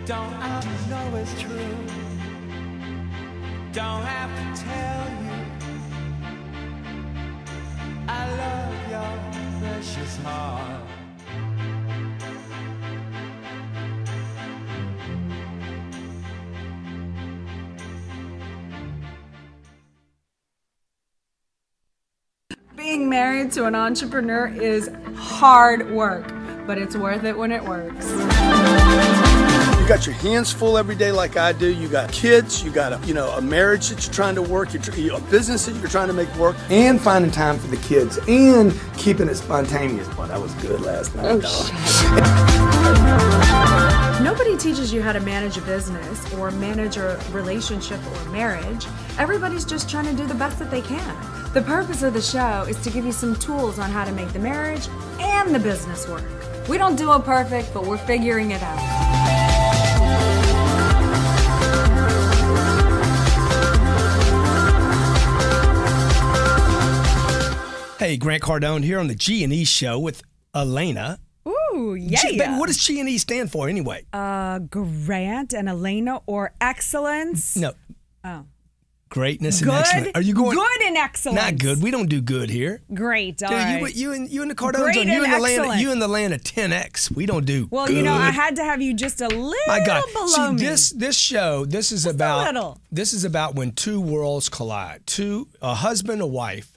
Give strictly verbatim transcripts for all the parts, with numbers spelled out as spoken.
Don't I know it's true? Don't have to tell you I love your precious heart. Being married to an entrepreneur is hard work, but it's worth it when it works. You got your hands full every day like I do. You got kids, you got a, you know, a marriage that you're trying to work, you're, a business that you're trying to make work. And finding time for the kids and keeping it spontaneous. Boy, that was good last night. Oh, nobody teaches you how to manage a business or manage a relationship or marriage. Everybody's just trying to do the best that they can. The purpose of the show is to give you some tools on how to make the marriage and the business work. We don't do it perfect, but we're figuring it out. Hey, Grant Cardone here on the G and E Show with Elena. Ooh, yeah. G, baby, what does G and E stand for anyway? Uh, Grant and Elena, or excellence. No. Oh. Greatness good, and excellence. Are you going good and excellence? Not good. We don't do good here. Great. All Dude, right. you, you and you and the Cardones, Great you and in the land, excellent. you in the land of ten X. We don't do. Well, good. you know, I had to have you just a little My God. below See, me. this this show, this is just about a little. this is about when two worlds collide. Two a husband, a wife.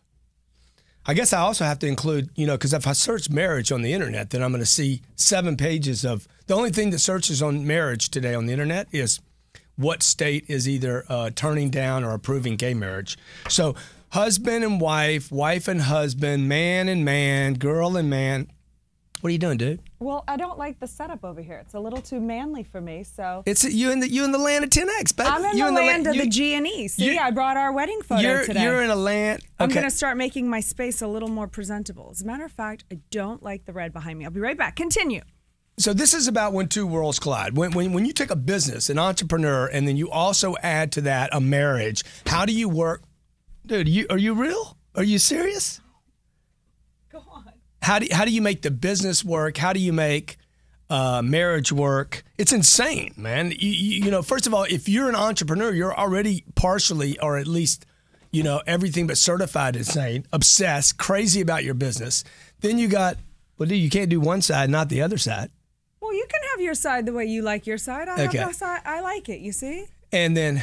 I guess I also have to include, you know, because if I search marriage on the internet, then I'm going to see seven pages of the only thing that searches on marriage today on the internet is what state is either uh, turning down or approving gay marriage. So husband and wife, wife and husband, man and man, girl and man. What are you doing, dude? Well, I don't like the setup over here. It's a little too manly for me, so. It's you in the you in the land of ten X, baby. I'm in you the in land the, of you, the G and E. See, you, I brought our wedding photo you're, today. You're in a land. Okay. I'm going to start making my space a little more presentable. As a matter of fact, I don't like the red behind me. I'll be right back. Continue. So this is about when two worlds collide. When, when when you take a business, an entrepreneur, and then you also add to that a marriage, how do you work? Dude, you, are you real? Are you serious? Go on. How do, how do you make the business work? How do you make uh, marriage work? It's insane, man. You, you, you know, first of all, if you're an entrepreneur, you're already partially, or at least, you know, everything but certified insane, obsessed, crazy about your business. Then you got, well, dude, you can't do one side, not the other side. Well, you can have your side the way you like your side. I Okay. have my side. I like it, you see? And then,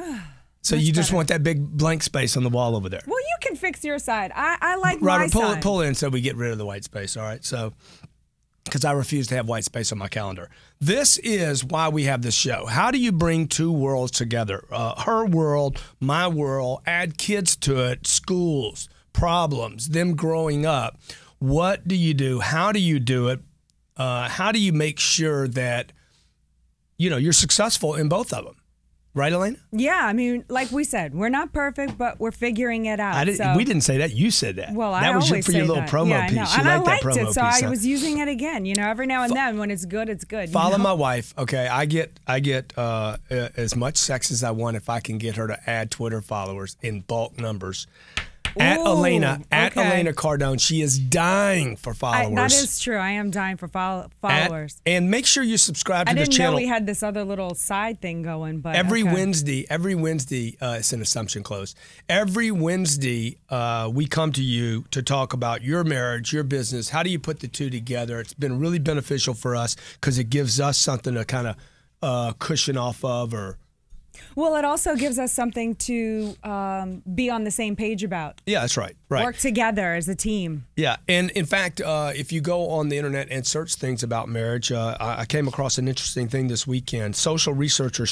so Much you just better. want that big blank space on the wall over there. Well, you can fix your side. I, I like Robert, my pull, side. pull in so we get rid of the white space, all right? So, because I refuse to have white space on my calendar. This is why we have this show. How do you bring two worlds together? Uh, her world, my world, add kids to it, schools, problems, them growing up. What do you do? How do you do it? Uh, how do you make sure that, you know, you're successful in both of them? Right, Elena? Yeah, I mean, like we said, we're not perfect, but we're figuring it out. I didn't, so. we didn't say that. You said that. Well, that I was always for say your little that. promo yeah, piece. I know. You and I like liked that promo it, so piece, I huh? was using it again. You know, every now and then when it's good, it's good. you Follow know? my wife, okay? I get I get uh, as much sex as I want if I can get her to add Twitter followers in bulk numbers. At Ooh, Elena, at okay. Elena Cardone, she is dying for I, followers. that is true. I am dying for follow, followers. At, and make sure you subscribe to I this didn't channel. know we had this other little side thing going, but Every okay. Wednesday, every Wednesday, uh, it's an assumption close. Every Wednesday, uh, we come to you to talk about your marriage, your business. How do you put the two together? It's been really beneficial for us because it gives us something to kind of uh, cushion off of, or Well, it also gives us something to um, be on the same page about. yeah, that's right, right. Work together as a team. Yeah, and in fact, uh, if you go on the internet and search things about marriage, uh, I I came across an interesting thing this weekend. Social researcher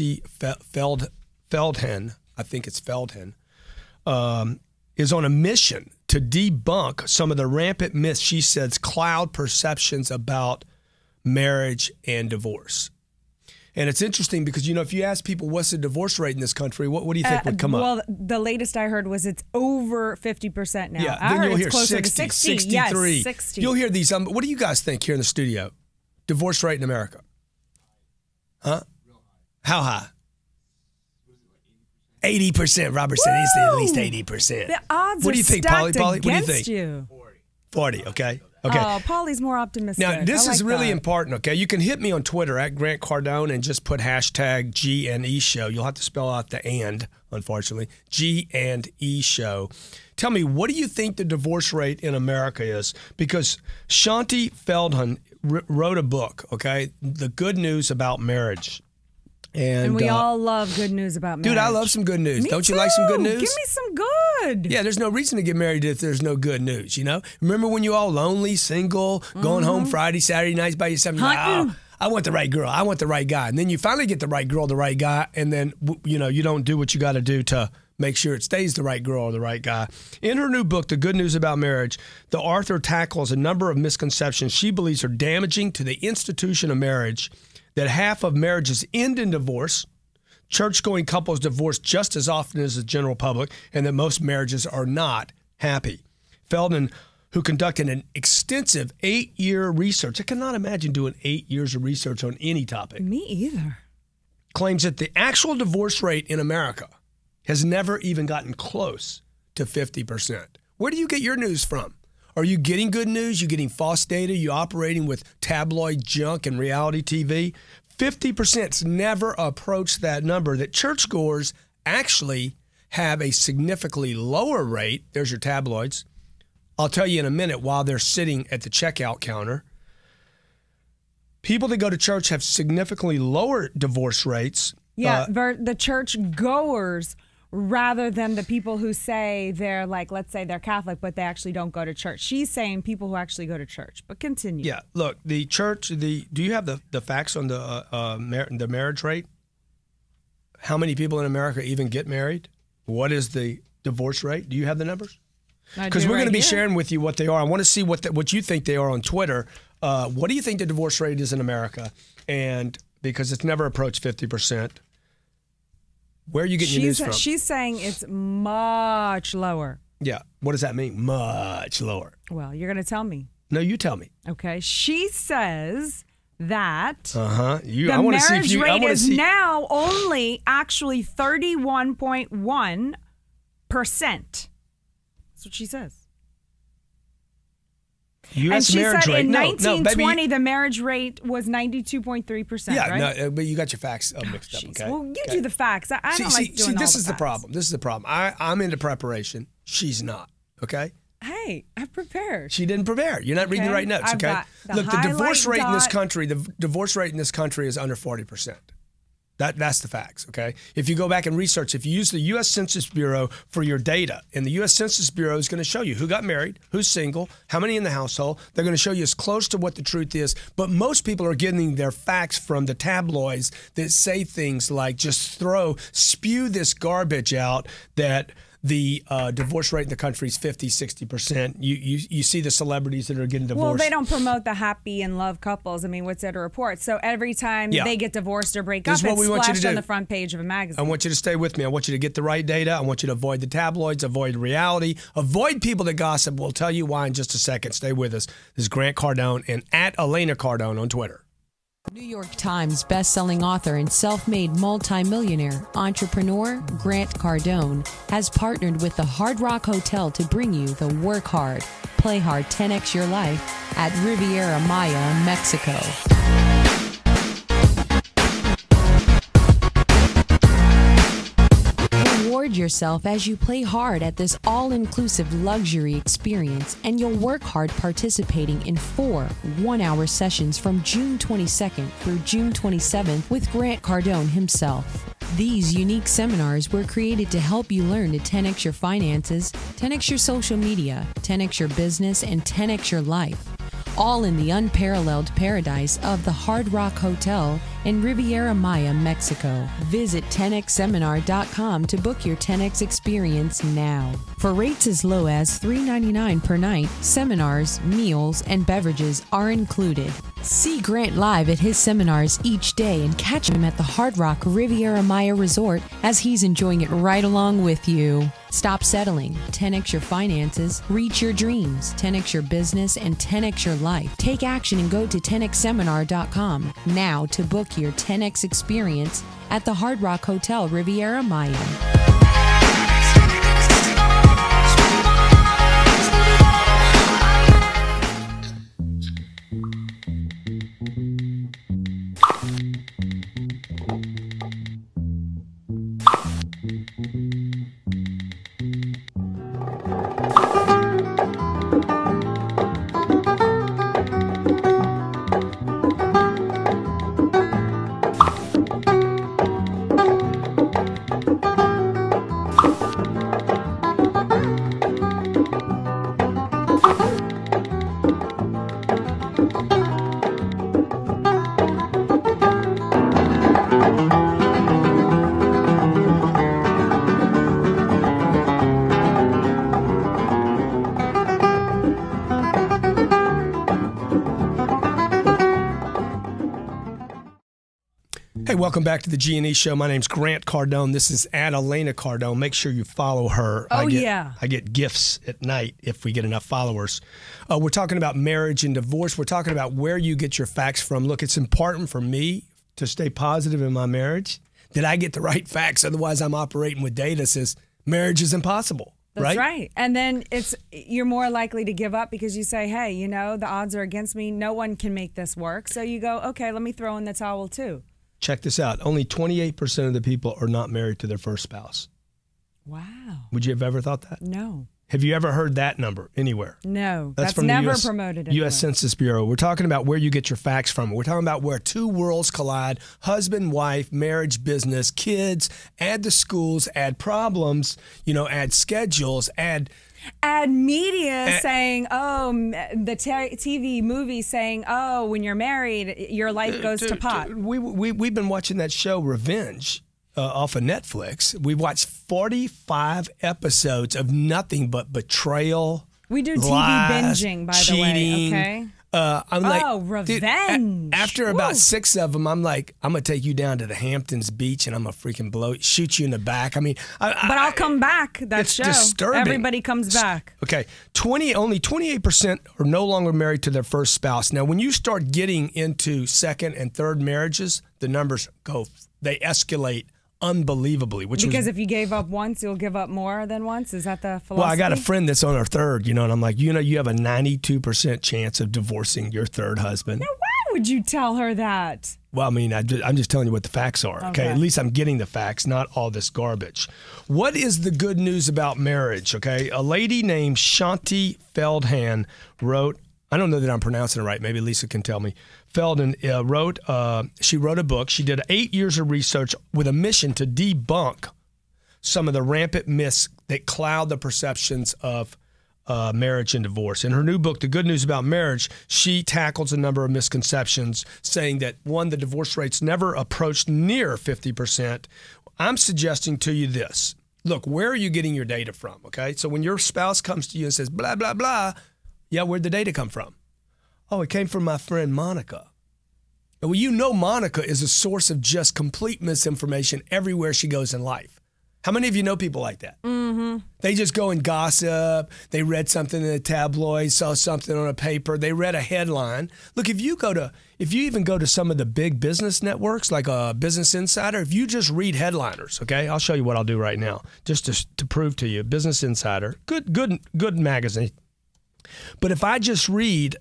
ShauntiFeldhahn, I think it's Feldhahn, um, is on a mission to debunk some of the rampant myths she says cloud perceptions about marriage and divorce. And it's interesting because, you know, if you ask people what's the divorce rate in this country, what, what do you think Uh, would come well, up? Well, the latest I heard was it's over fifty percent now. Yeah, I then heard you'll it's hear closer sixty, to sixty. sixty-three. Yes, sixty. You'll hear these. Um, what do you guys think here in the studio? Divorce rate in America? Huh? How high? eighty percent. Robert said it's at least eighty percent. The odds What are do you think, stacked Polly? Polly, what do you against think? you. forty, okay. Okay. Oh, Paulie's more optimistic. Now, this I is like really that. important, okay? You can hit me on Twitter at Grant Cardone and just put hashtag G and E show. You'll have to spell out the and, unfortunately. G and E show. Tell me, what do you think the divorce rate in America is? Because ShauntiFeldhahn wrote a book, okay? The Good News About Marriage. And, And we uh, all love good news about marriage. Dude, I love some good news. Me Don't you too. like some good news? Give me some good. Yeah, there's no reason to get married if there's no good news, you know? Remember when you're all lonely, single, going Mm-hmm. home Friday, Saturday nights by yourself, you're like, Hunting. oh, I want the right girl. I want the right guy. And then you finally get the right girl, the right guy, and then, you know, you don't do what you got to do to make sure it stays the right girl or the right guy. In her new book, The Good News About Marriage, the author tackles a number of misconceptions she believes are damaging to the institution of marriage, that half of marriages end in divorce, church-going couples divorce just as often as the general public, and that most marriages are not happy. Feldhahn, who conducted an extensive eight-year research, I cannot imagine doing eight years of research on any topic, Me either. claims that the actual divorce rate in America has never even gotten close to fifty percent. Where do you get your news from? Are you getting good news? You getting false data? You operating with tabloid junk and reality T V? fifty percent's never approached that number, that churchgoers actually have a significantly lower rate. There's your tabloids. I'll tell you in a minute while they're sitting at the checkout counter. People that go to church have significantly lower divorce rates. Yeah, Uh, ver- the church goers rather than the people who say they're like, let's say they're Catholic, but they actually don't go to church. She's saying people who actually go to church. But continue. Yeah, look, the church, the do you have the, the facts on the uh, uh, mar- the marriage rate? How many people in America even get married? What is the divorce rate? Do you have the numbers? I Because do we're right going to be here. sharing with you what they are. I want to see what the, what you think they are on Twitter. Uh, what do you think the divorce rate is in America? And because it's never approached fifty percent. Where are you getting your She's, news from? she's saying it's much lower. Yeah. What does that mean? Much lower. Well, you're going to tell me. No, you tell me. Okay. She says that Uh huh. You. the I want to see marriage if you. I rate want to is see. now only actually thirty-one point one percent. That's what she says. U S And she marriage said rate. in No, no, nineteen baby, you- twenty, the marriage rate was ninety-two point three percent, Yeah, right? no, uh, but you got your facts uh, mixed up. Jeez. Okay. Well, you Okay. do the facts. I, I see, don't see, like doing see, all this the is the facts. problem. This is the problem. I, I'm into preparation. She's not. Okay. Hey, I prepared. She didn't prepare. You're not reading the Okay. right notes. I've Okay. got the Look, the divorce highlight rate in this dot- country, the v- divorce rate in this country is under forty percent. That that's the facts. Okay. If you go back and research, if you use the U S Census Bureau for your data, and the U S Census Bureau is going to show you who got married, who's single, how many in the household. They're going to show you as close to what the truth is. But most people are getting their facts from the tabloids that say things like just throw, spew this garbage out that the uh, divorce rate in the country is fifty, sixty percent. You, you you see the celebrities that are getting divorced. Well, they don't promote the happy and love couples. I mean, what's at a report? So every time Yeah. they get divorced or break This up, is what it's we want you to splashed on do. the front page of a I magazine. want you to stay with me. I want you to get the right data. I want you to avoid the tabloids, avoid reality, avoid people that gossip. We'll tell you why in just a second. Stay with us. This is Grant Cardone and at Elena Cardone on Twitter. New York Times bestselling author and self-made multimillionaire entrepreneur Grant Cardone has partnered with the Hard Rock Hotel to bring you the Work Hard, Play Hard ten X Your Life at Riviera Maya, Mexico. Reward yourself as you play hard at this all-inclusive luxury experience, and you'll work hard participating in four one-hour sessions from June twenty-second through June twenty-seventh with Grant Cardone himself. These unique seminars were created to help you learn to ten X your finances, ten X your social media, ten X your business, and ten X your life. All in the unparalleled paradise of the Hard Rock Hotel in Riviera Maya, Mexico. Visit ten X seminar dot com to book your ten X experience now. For rates as low as three ninety-nine per night, seminars, meals, and beverages are included. See Grant live at his seminars each day and catch him at the Hard Rock Riviera Maya Resort as he's enjoying it right along with you. Stop settling. ten X your finances, reach your dreams, ten X your business, and ten X your life. Take action and go to ten X seminar dot com now to book your ten X experience at the Hard Rock Hotel Riviera Maya. Hey, welcome back to the G and E Show. My name's Grant Cardone. This is at Elena Cardone. Make sure you follow her. Oh, I get, yeah. I get gifts at night if we get enough followers. Uh, we're talking about marriage and divorce. We're talking about where you get your facts from. Look, it's important for me to stay positive in my marriage that I get the right facts. Otherwise, I'm operating with data that says marriage is impossible. That's right? right. And then it's you're more likely to give up because you say, hey, you know, the odds are against me. No one can make this work. So you go, okay, let me throw in the towel too. Check this out. Only twenty-eight percent of the people are not married to their first spouse. Wow. Would you have ever thought that? No. Have you ever heard that number anywhere? No. That's, That's from never the U S, promoted U S anywhere. Census Bureau. We're talking about where you get your facts from. We're talking about where two worlds collide, husband, wife, marriage, business, kids, add the schools, add problems, you know, add schedules, add... Add media Add, saying, oh, m- the t- T V movie saying, oh, when you're married, your life goes to pot. We, we, we've been watching that show, Revenge, uh, off of Netflix. We watched forty-five episodes of nothing but betrayal. We do T V lies, binging, by cheating. the way, okay? Uh, I'm like, oh, dude, revenge. a- after Woo. about six of them, I'm like, I'm going to take you down to the Hamptons beach and I'm going to freaking blow, shoot you in the back. I mean, I, But I, I'll come back. That it's show. disturbing. Everybody comes back. Okay, twenty only twenty-eight percent are no longer married to their first spouse. Now, when you start getting into second and third marriages, the numbers go, they escalate unbelievably. Which Because was, if you gave up once, you'll give up more than once? Is that the philosophy? well, I got a friend that's on her third, you know, and I'm like, you know, you have a ninety-two percent chance of divorcing your third husband. Now, why would you tell her that? Well, I mean, I just, I'm just telling you what the facts are, okay? Okay. At least I'm getting the facts, not all this garbage. What is the good news about marriage, okay? A lady named ShauntiFeldhahn wrote, I don't know that I'm pronouncing it right. Maybe Lisa can tell me. Feldhahn uh, wrote, uh, she wrote a book. She did eight years of research with a mission to debunk some of the rampant myths that cloud the perceptions of uh, marriage and divorce. In her new book, The Good News About Marriage, she tackles a number of misconceptions, saying that, one, the divorce rates never approached near fifty percent. I'm suggesting to you this. Look, where are you getting your data from, okay? So when your spouse comes to you and says, blah, blah, blah, yeah, where'd the data come from? Oh, it came from my friend Monica. Well, you know Monica is a source of just complete misinformation everywhere she goes in life. How many of you know people like that? Mm-hmm. They just go and gossip. They read something in a tabloid, saw something on a paper. They read a headline. Look, if you go to, if you even go to some of the big business networks like a Business Insider, if you just read headliners, okay, I'll show you what I'll do right now just to, to prove to you. Business Insider, good, good, good magazine. But if I just read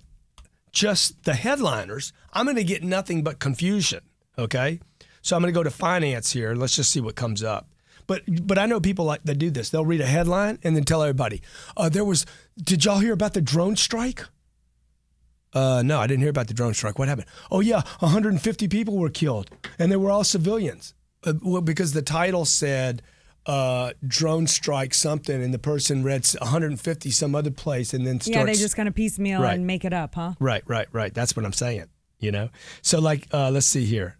just the headliners, I'm going to get nothing but confusion, okay? So I'm going to go to finance here. Let's just see what comes up. But but I know people like that do this. They'll read a headline and then tell everybody, uh, there was, did y'all hear about the drone strike? Uh, no, I didn't hear about the drone strike. What happened? Oh, yeah, one hundred fifty people were killed, and they were all civilians. Uh, well, because the title said uh, drone strike something, and the person read one hundred fifty some other place and then starts. Yeah, they just kind of piecemeal Right. and make it up, huh? Right, right, right. That's what I'm saying, you know? So, like, uh, let's see here.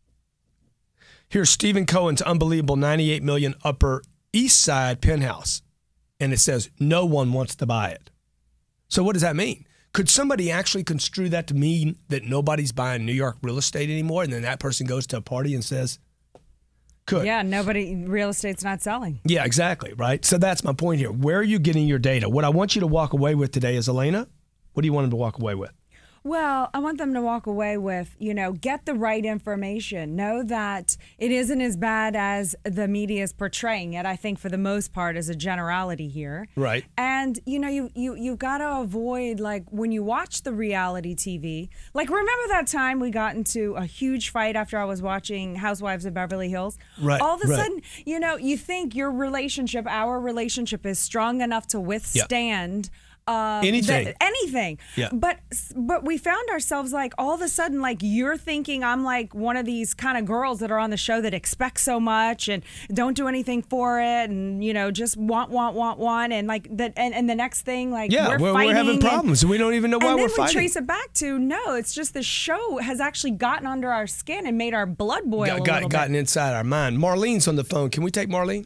Here's Stephen Cohen's unbelievable ninety-eight million dollars Upper East Side penthouse, and it says no one wants to buy it. So what does that mean? Could somebody actually construe that to mean that nobody's buying New York real estate anymore, and then that person goes to a party and says, could. Yeah, nobody, real estate's not selling. Yeah, exactly, right? So that's my point here. Where are you getting your data? What I want you to walk away with today is, Elena, what do you want them to walk away with? Well, I want them to walk away with, you know, get the right information. Know that it isn't as bad as the media is portraying it, I think, for the most part, as a generality here. Right. And, you know, you, you, you've got to avoid, like, when you watch the reality T V, like, remember that time we got into a huge fight after I was watching Housewives of Beverly Hills? Right, All of a right. sudden, you know, you think your relationship, our relationship is strong enough to withstand Um, Anything. the- anything. Yeah. But but we found ourselves like all of a sudden like you're thinking I'm like one of these kind of girls that are on the show that expect so much and don't do anything for it and you know just want want want want and like that and, and the next thing like Yeah, we're we're, fighting we're having and- problems, and we don't even know why and we're then we fighting. trace it back to no, it's just the show has actually gotten under our skin and made our blood boil got, a got, little gotten bit. inside our mind. Marlene's on the phone. Can we take Marlene?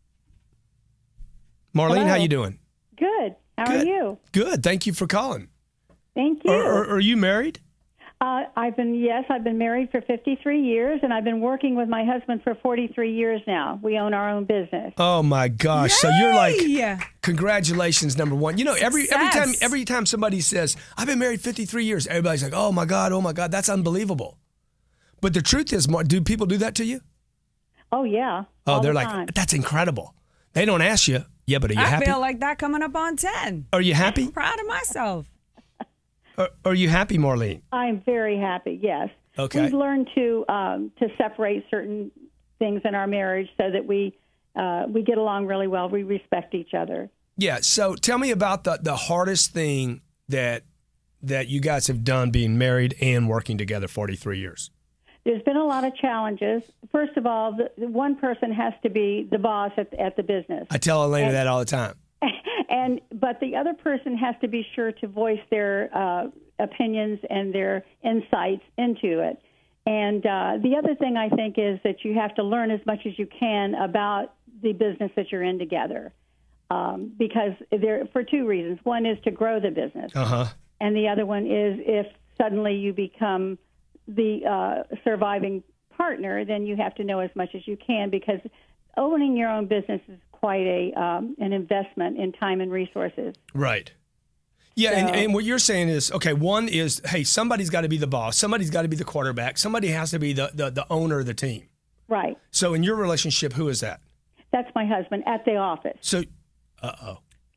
Marlene, Hello. how you doing? Good. How Good. are you? Good. Thank you for calling. Thank you. Are, are, are you married? Uh, I've been, yes, I've been married for fifty-three years, and I've been working with my husband for forty-three years now. We own our own business. Oh my gosh! So you're like, Yay! congratulations, number one. You know, every every time Success. every time somebody says, "I've been married fifty-three years," everybody's like, "Oh my God, oh my God, that's unbelievable." But the truth is, Mar- do people do that to you? Oh, yeah. Oh, all they're the like, time. "That's incredible." They don't ask you, "Yeah, but are you I happy? feel like that coming up on ten. Are you happy? Proud of myself. Are, are you happy, Marlene?" I'm very happy, yes. Okay. We've learned to um, to separate certain things in our marriage so that we uh, we get along really well. We respect each other. Yeah. So tell me about the the hardest thing that that you guys have done being married and working together forty-three years. There's been a lot of challenges. First of all, the, the one person has to be the boss at, at the business. I tell Elena And- that all the time. And but the other person has to be sure to voice their uh, opinions and their insights into it. And uh, the other thing I think is that you have to learn as much as you can about the business that you're in together, um, because there for two reasons. One is to grow the business, Uh-huh. and the other one is if suddenly you become the uh, surviving partner, then you have to know as much as you can, because owning your own business is quite a um, an investment in time and resources. Right. Yeah, and, So- and what you're saying is, okay, one is, hey, somebody's got to be the boss. Somebody's got to be the quarterback. Somebody has to be the, the, the owner of the team. Right. So in your relationship, who is that? That's my husband at the office. So, uh-oh.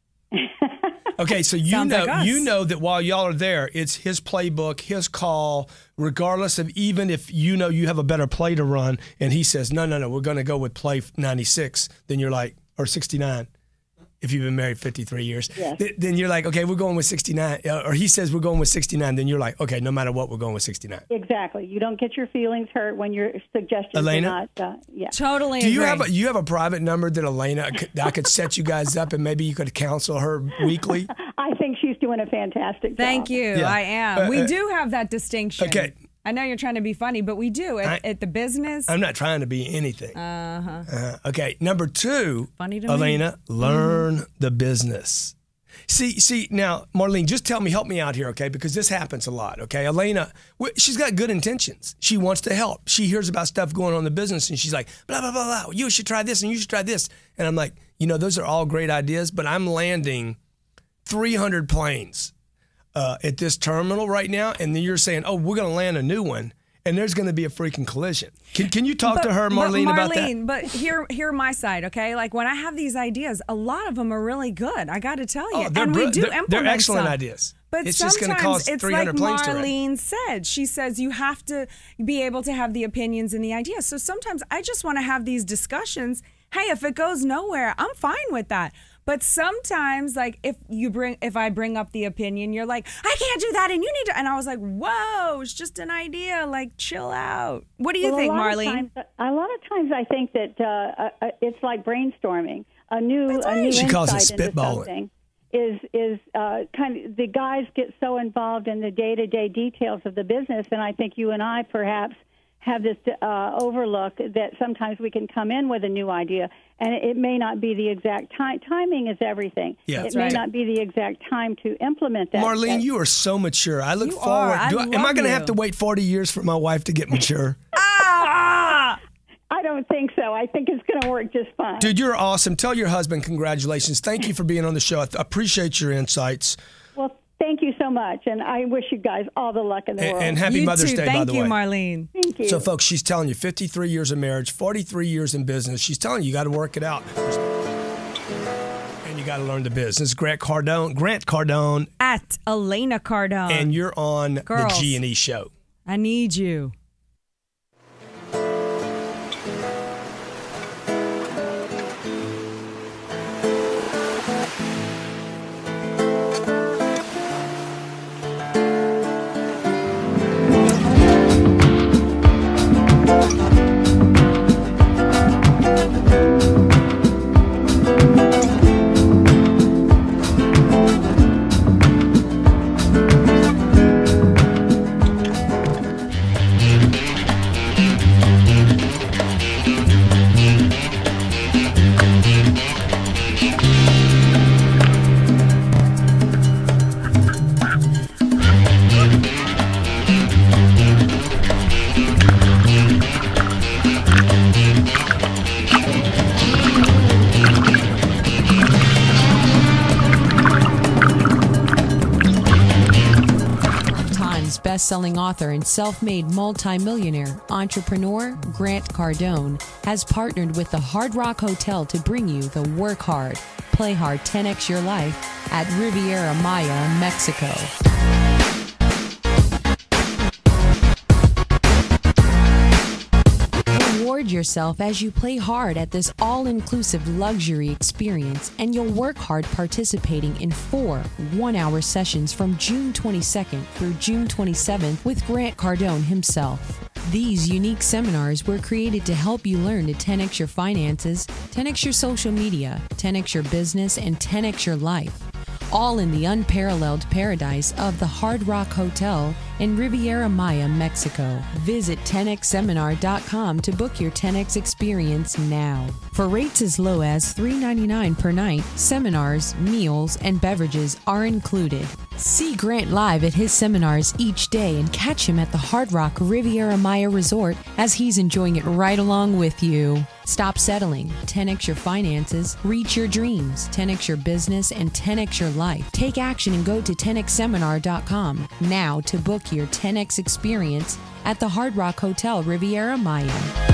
Okay, so you Sounds know like us. you know that while y'all are there, it's his playbook, his call, regardless of even if you know you have a better play to run, and he says, no, no, no, we're going to go with play ninety-six, then you're like, or sixty-nine, if you've been married fifty-three years. Yes. Th- then you're like, okay, we're going with sixty-nine. Uh, Or he says we're going with sixty-nine, then you're like, okay, no matter what, we're going with sixty-nine. Exactly. You don't get your feelings hurt when your suggestions Elena? are not. Uh, yeah. Totally Do you agree. have a, you have a private number that Elena, could, that I could set you guys up and maybe you could counsel her weekly? I think she's doing a fantastic job. Thank you. Yeah. I am. Uh, we uh, do have that distinction. Okay. I know you're trying to be funny, but we do at, I- at the business. I'm not trying to be anything. Uh-huh. Uh, okay, number two, Funny to me. Elena, learn the business. See, see now, Marlene, just tell me, help me out here, okay? Because this happens a lot, okay? Elena, wh- she's got good intentions. She wants to help. She hears about stuff going on in the business, and she's like, blah, blah, blah, blah. You should try this, and you should try this. And I'm like, you know, those are all great ideas, but I'm landing three hundred planes uh, at this terminal right now, and then you're saying, oh, we're going to land a new one, and there's going to be a freaking collision. Can, can you talk But- to her, but Marlene, about that? Marlene, but hear hear my side, okay? Like when I have these ideas, a lot of them are really good. I got to tell you, Oh, they're and we bri- do they're- implement they're excellent some. ideas. But It's just sometimes gonna cost it's three like hundred planes to rent. Marlene said. She says you have to be able to have the opinions and the ideas. So sometimes I just want to have these discussions. Hey, if it goes nowhere, I'm fine with that. But sometimes, like if you bring, if I bring up the opinion, you're like, I can't do that, and you need to. And I was like, whoa, it's just an idea. Like, chill out. What do you Well, think, a lot Marlene? Of times, a lot of times, I think that uh, uh, it's like brainstorming. A new, That's a right. new She calls it insight into spitballing. something is is uh, kind of the guys get so involved in the day to day details of the business, and I think you and I perhaps have this uh, overlook that sometimes we can come in with a new idea, and it may not be the exact time. Timing is everything. Yeah. it That's may right. not be the exact time to implement that. Marlene, that- you are so mature. I look You forward. are. I Do I, am I love going to you. have to wait forty years for my wife to get mature? Ah! I don't think so. I think it's going to work just fine. Dude, you're awesome. Tell your husband congratulations. Thank you for being on the show. I th- appreciate your insights. Well, thank you so much, and I wish you guys all the luck in the And, world. and happy You Mother's too. Day, Thank by the you, way. Marlene. Thank you. So, folks, she's telling you fifty-three years of marriage, forty-three years in business. She's telling you you got to work it out. And you got to learn the business. Grant Cardone, Grant Cardone, At Elena Cardone. and you're on Girls. the G and E show. I need you. best-selling author and self-made multimillionaire entrepreneur Grant Cardone has partnered with the Hard Rock Hotel to bring you the Work Hard, Play Hard ten X Your Life at Riviera Maya, Mexico. Reward yourself as you play hard at this all-inclusive luxury experience, and you'll work hard participating in four one-hour sessions from June twenty-second through June twenty-seventh with Grant Cardone himself. These unique seminars were created to help you learn to ten X your finances, ten X your social media, ten X your business, and ten X your life, all in the unparalleled paradise of the Hard Rock Hotel in Riviera Maya, Mexico. Visit ten X seminar dot com to book your ten X experience now. For rates as low as three ninety-nine per night, seminars, meals, and beverages are included. See Grant live at his seminars each day and catch him at the Hard Rock Riviera Maya Resort as he's enjoying it right along with you. Stop settling. ten X your finances, reach your dreams, ten X your business, and ten X your life. Take action and go to ten X seminar dot com now to book your ten X experience at the Hard Rock Hotel Riviera Maya.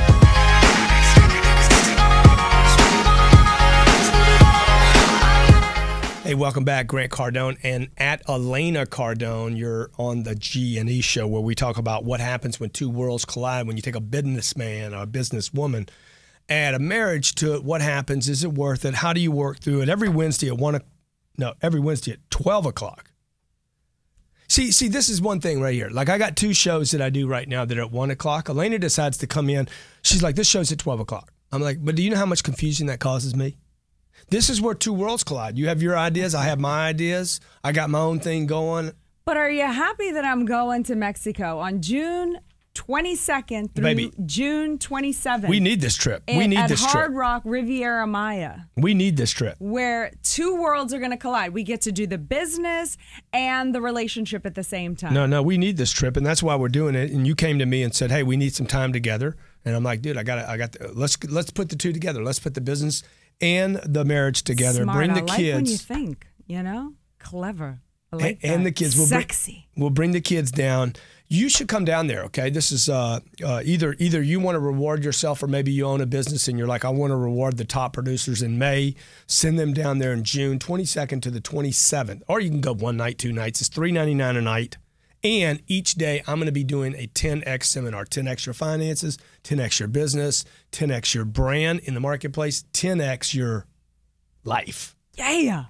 Hey, welcome back, Grant Cardone, and at Elena Cardone, you're on the G and E show where we talk about what happens when two worlds collide. When you take a businessman or a businesswoman, add a marriage to it, what happens? Is it worth it? How do you work through it? Every Wednesday at one, o- no, every Wednesday at twelve o'clock. See, see, this is one thing right here. Like, I got two shows that I do right now that are at one o'clock. Elena decides to come in. She's like, this show's at twelve o'clock. I'm like, but do you know how much confusion that causes me? This is where two worlds collide. You have your ideas. I have my ideas. I got my own thing going. But are you happy that I'm going to Mexico on June twenty-second through Baby, June twenty-seventh? We need this trip. We need at this trip. Hard Rock Riviera Maya, We need this trip. where two worlds are going to collide. We get to do the business and the relationship at the same time. No, no, we need this trip, and that's why we're doing it. And you came to me and said, "Hey, we need some time together." And I'm like, "Dude, I got, I got. The, let's let's put the two together. Let's put the business and the marriage together. Smart. Bring the I like kids. when you think, you know, clever. I like and, and that. the kids. We'll Sexy. Bring, we'll bring the kids down. You should come down there, okay? This is uh, uh, either either you want to reward yourself, or maybe you own a business and you're like, I want to reward the top producers in May. Send them down there in June twenty-second to the twenty-seventh, or you can go one night, two nights. It's three ninety-nine a night. And each day I'm going to be doing a ten X seminar, ten X your finances, ten X your business, ten X your brand in the marketplace, ten X your life. Yeah.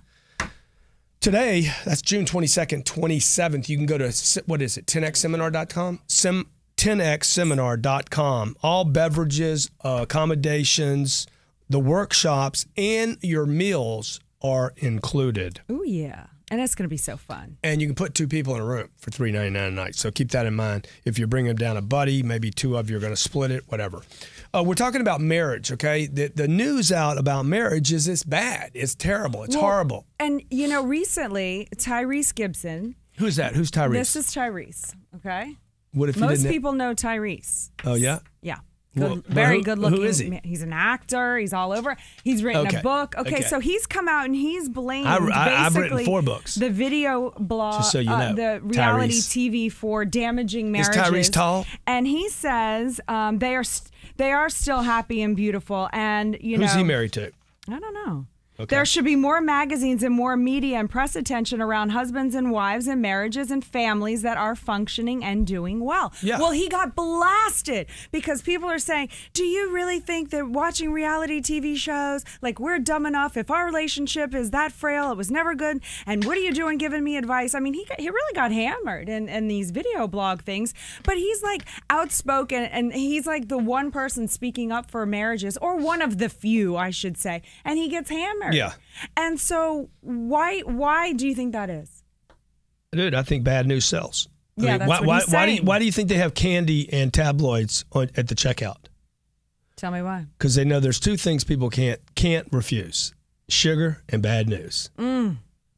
Today, that's June twenty-second, twenty-seventh. You can go to, what is it, ten X seminar dot com? Sim, ten X seminar dot com. All beverages, uh, accommodations, the workshops, and your meals are included. Oh, yeah. And it's going to be so fun. And you can put two people in a room for three ninety-nine a night. So keep that in mind. If you're bringing down a buddy, maybe two of you are going to split it, whatever. Uh, we're talking about marriage, okay? The, the news out about marriage is it's bad. It's terrible. It's Well, horrible. And, you know, recently, Tyrese Gibson. Who's that? Who's Tyrese? This is Tyrese, okay? What if you Most didn't? people know Tyrese. Oh, yeah? Yeah. Well, Good, very who- good looking. who is he? man. He's an actor. He's all over. He's written Okay. a book. Okay, Okay. so he's come out and he's blamed I- I- I've written basically four books. the video blog, Just so you uh, know, the reality Tyrese. T V for damaging Is marriages. Tyrese tall? And he says um, they are st- they are still happy and beautiful. And you Who's know, he married to? I don't know. Okay. There should be more magazines and more media and press attention around husbands and wives and marriages and families that are functioning and doing well. Yeah. Well, he got blasted because people are saying, do you really think that watching reality T V shows, like we're dumb enough, if our relationship is that frail, it was never good, and what are you doing giving me advice? I mean, he got, he really got hammered in, in these video blog things, but he's like outspoken, and he's like the one person speaking up for marriages, or one of the few, I should say, and he gets hammered. Yeah. And so why why do you think that is? Dude, I think bad news sells. I Yeah, mean, that's why, what why, he's why do you, saying. why do you think they have candy and tabloids on, at the checkout? Tell me why. Because they know there's two things people can't can't refuse: sugar and bad news. Mm.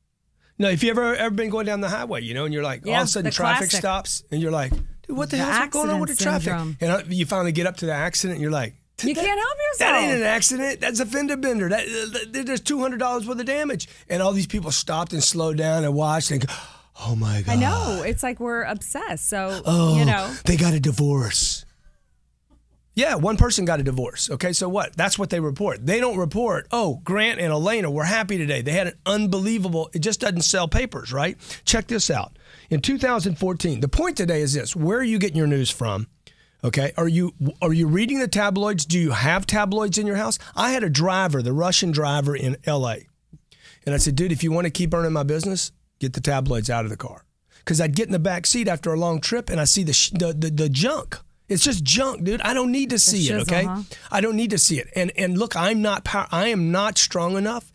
No, if you ever ever been going down the highway, you know, and you're like, all Yeah, of a sudden the traffic classic. stops, and you're like, dude, what the, The hell's going on with the accident traffic? syndrome. And uh, you finally get up to the accident, and you're like, You that- can't help That yourself. ain't an accident. That's a fender bender. That, that- there's two hundred dollars worth of damage. And all these people stopped and slowed down and watched and go, Oh my God. I know. It's like we're obsessed. So, Oh, you know. they got a divorce. Yeah, one person got a divorce. Okay, so what? That's what they report. They don't report, oh, Grant and Elena were happy today. They had an unbelievable, it just doesn't sell papers, right? Check this out. In two thousand fourteen, the point today is this. Where are you getting your news from? Okay, are you are you reading the tabloids? Do you have tabloids in your house? I had a driver, the Russian driver in L A, and I said, dude, if you want to keep earning my business, get the tabloids out of the car. Because I'd get in the back seat after a long trip and I see the, sh- the, the, the junk. It's just junk, dude. I don't need to see it, okay? Huh? I don't need to see it. And and look, I'm not power, I am not strong enough.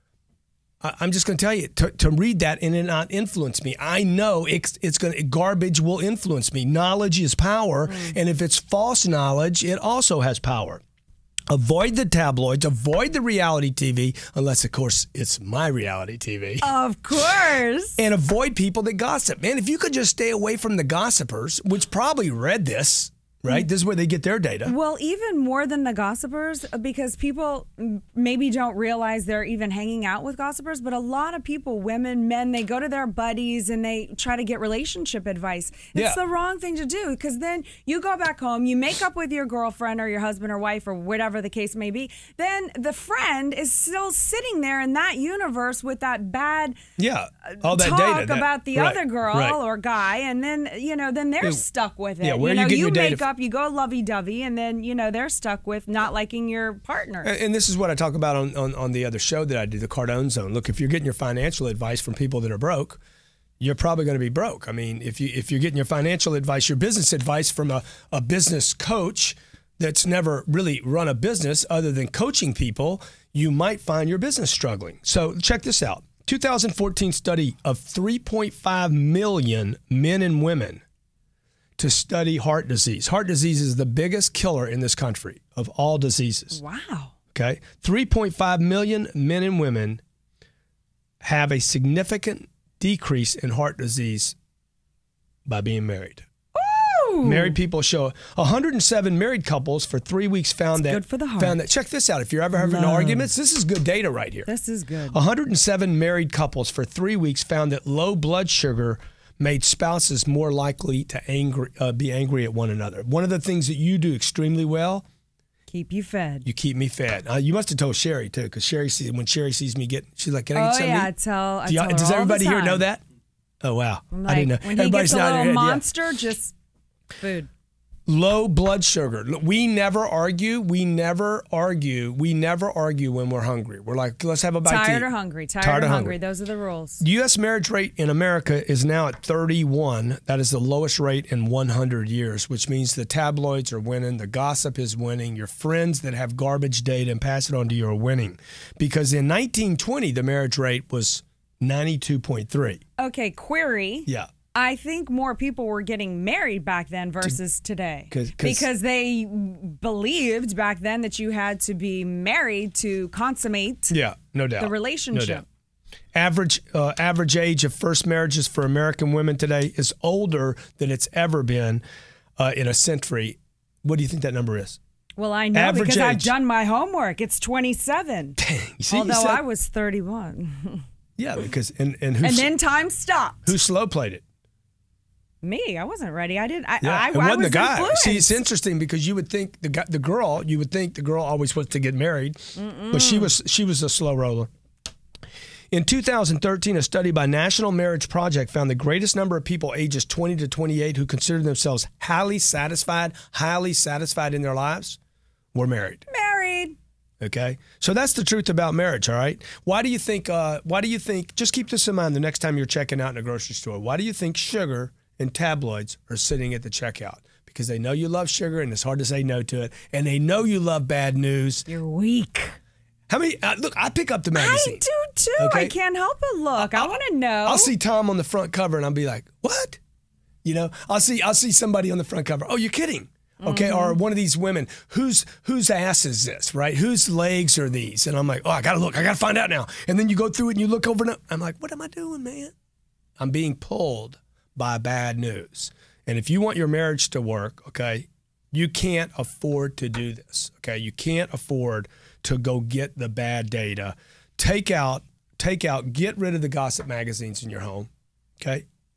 I, I'm just going to tell you to, to read that and it not influence me. I know it's it's going to garbage will influence me. Knowledge is power, mm. and if it's false knowledge, it also has power. Avoid the tabloids, avoid the reality T V, unless, of course, it's my reality T V. Of course. And avoid people that gossip. Man, if you could just stay away from the gossipers, which probably read this, right? This is where they get their data. Well, even more than the gossipers, because people maybe don't realize they're even hanging out with gossipers, but a lot of people, women, men, they go to their buddies and they try to get relationship advice. It's Yeah. the wrong thing to do, because then you go back home, you make up with your girlfriend or your husband or wife or whatever the case may be. Then the friend is still sitting there in that universe with that bad Yeah, all that talk data. that- about the right, other girl right. or guy, and then, you know, then they're Yeah. stuck with it. Yeah, where you are you know, getting you your data make from? up, you go lovey-dovey, and then, you know, they're stuck with not liking your partner. And and this is what I talk about on, on, on the other show that I do, the Cardone Zone. Look, if you're getting your financial advice from people that are broke, you're probably going to be broke. I mean, if, you, if you're getting your financial advice, your business advice from a, a business coach that's never really run a business other than coaching people, you might find your business struggling. So check this out. two thousand fourteen study of three point five million men and women to study heart disease. Heart disease is the biggest killer in this country of all diseases. Wow. Okay? three point five million men and women have a significant decrease in heart disease by being married. Ooh. Married people show one hundred seven married couples for three weeks found That's that good for the heart. found that check this out. If you're ever having Love. arguments, this is good data right here. This is good. one hundred seven married couples for three weeks found that low blood sugar made spouses more likely to angry, uh, be angry at one another. One of the things that you do extremely well, Keep you fed. you keep me fed. Uh, you must have told Sherry too, because Sherry sees when Sherry sees me get, she's like, "Can I Oh, get some?" yeah, meat?" I tell, I Do y'all- tell her does all the everybody here time. know that? Oh wow, I'm I like, didn't know. when he Everybody's gets a nodding little their head, yeah. monster, just food. Low blood sugar. Look, we never argue. We never argue. We never argue when we're hungry. We're like, let's have a bite to Tired eat. or hungry. Tired, Tired or or hungry. hungry. Those are the rules. The U S marriage rate in America is now at thirty-one. That is the lowest rate in one hundred years, which means the tabloids are winning, the gossip is winning, your friends that have garbage data and pass it on to you are winning. Because in nineteen twenty, the marriage rate was ninety-two point three. Okay, query. Yeah. I think more people were getting married back then versus today. 'Cause- 'cause- because they believed back then that you had to be married to consummate Yeah, no doubt. the relationship. No doubt. Average uh, average age of first marriages for American women today is older than it's ever been uh, in a century. What do you think that number is? Well, I know Average because I've age. done my homework. It's twenty-seven. You see, you Although said- I was thirty-one. Yeah, because and and who and s- then time stopped. who slow played it? Me, I wasn't ready. I didn't. I, Yeah, I, it I wasn't was the guy. influenced. See, it's interesting because you would think the guy, the girl, you would think the girl always wants to get married, but she was she was a slow roller. In two thousand thirteen, a study by National Marriage Project found the greatest number of people ages twenty to twenty-eight who consider themselves highly satisfied, highly satisfied in their lives, were married. Married. Okay, so that's the truth about marriage. All right, why do you think? Uh, why do you think? Just keep this in mind the next time you're checking out in a grocery store. Why do you think sugar and tabloids are sitting at the checkout? Because they know you love sugar and it's hard to say no to it, and they know you love bad news. You're weak. How many? Uh, look, I pick up the magazine. I do too. Okay. I can't help but look. I want to know. I'll see Tom on the front cover and I'll be like, "What?" You know, I'll see I'll see somebody on the front cover. Oh, you're kidding. Okay, Mm-hmm. or one of these women, whose whose ass is this, right? Whose legs are these? And I'm like, oh, I gotta look, I gotta find out now. And then you go through it and you look over and I'm like, what am I doing, man? I'm being pulled by bad news. And if you want your marriage to work, okay, you can't afford to do this. Okay, you can't afford to go get the bad data. Take out, take out, get rid of the gossip magazines in your home. Okay,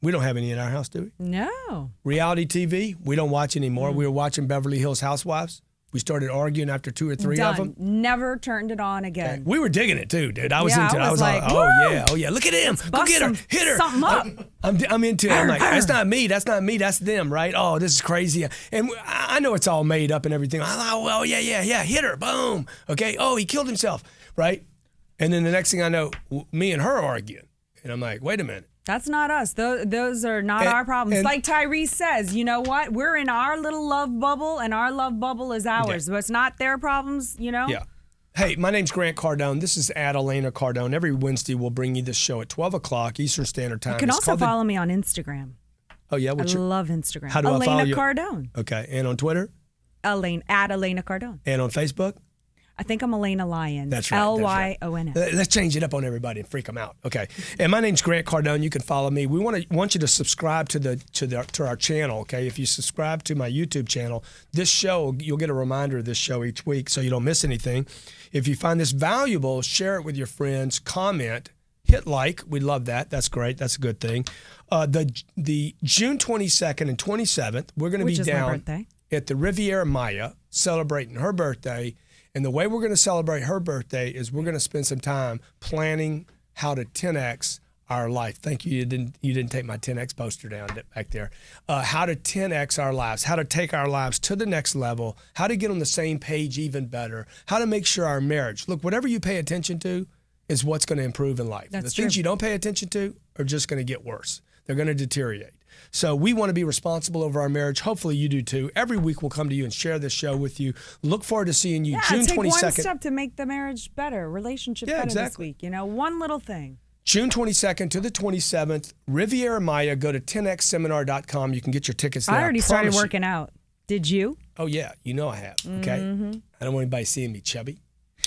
We don't have any in our house, do we? No. Reality T V, we don't watch anymore. Mm. We were watching Beverly Hills Housewives. We started arguing after two or three Done. of them. Never turned it on again. Okay. We were digging it too, dude. I was yeah, into it. I was, I was like, like, oh yeah, oh yeah, look at him. Go get her, hit her. Something up. I'm, I'm into it. I'm like, that's not me. That's not me. That's them, right? Oh, this is crazy. And I know it's all made up and everything. Oh, well, yeah, yeah, yeah. Hit her. Boom. Okay. Oh, he killed himself, right? And then the next thing I know, me and her are arguing. And I'm like, wait a minute. That's not us. Those, those are not and, our problems. and, like Tyrese says, you know what? We're in our little love bubble, and our love bubble is ours. Yeah. But it's not their problems, you know? Yeah. Hey, my name's Grant Cardone. This is at Elena Cardone. Every Wednesday, we'll bring you this show at twelve o'clock Eastern Standard Time. You can it's also follow the... me on Instagram. Oh, yeah? What's I your... love Instagram. How do Elena I follow you? Cardone. Okay. And on Twitter? Elena, at Elena Cardone. And on Facebook? I think I'm Elena Lyons. That's right. L Y O N S. Let's change it up on everybody and freak them out. Okay. And my name's Grant Cardone. You can follow me. We want to want you to subscribe to the to the to our channel. Okay. If you subscribe to my YouTube channel, this show you'll get a reminder of this show each week, so you don't miss anything. If you find this valuable, share it with your friends. Comment. Hit like. We love that. That's great. That's a good thing. Uh, the the June twenty-second and twenty-seventh, we're going to be down at the Riviera Maya celebrating her birthday. And the way we're going to celebrate her birthday is we're going to spend some time planning how to ten X our life. Thank you. You didn't you didn't take my ten X poster down back there. Uh, how to ten X our lives, how to take our lives to the next level, how to get on the same page even better, how to make sure our marriage, look, whatever you pay attention to is what's going to improve in life. That's the true. things you don't pay attention to are just going to get worse. They're going to deteriorate. So we want to be responsible over our marriage. Hopefully you do too. Every week we'll come to you and share this show with you. Look forward to seeing you yeah, June take twenty-second. one step to make the marriage better, relationship yeah, better exactly. this week. You know, one little thing. June twenty-second to the twenty-seventh, Riviera Maya. Go to ten X seminar dot com. You can get your tickets there. I already I started you. working out. Did you? Oh, yeah. You know I have. Okay. Mm-hmm. I don't want anybody seeing me chubby.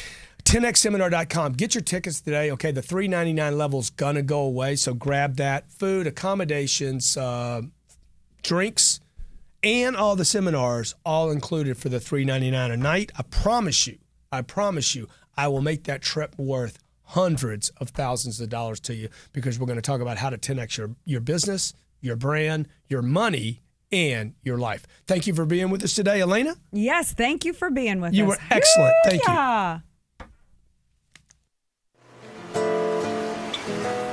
ten X seminar dot com. Get your tickets today. Okay, the three ninety-nine level's going to go away, so grab that. Food, accommodations, uh, drinks, and all the seminars all included for the three ninety-nine a night. I promise you, I promise you, I will make that trip worth hundreds of thousands of dollars to you, because we're going to talk about how to ten X your, your business, your brand, your money, and your life. Thank you for being with us today, Elena. Yes, thank you for being with you us. You were excellent. Thank yeah. you.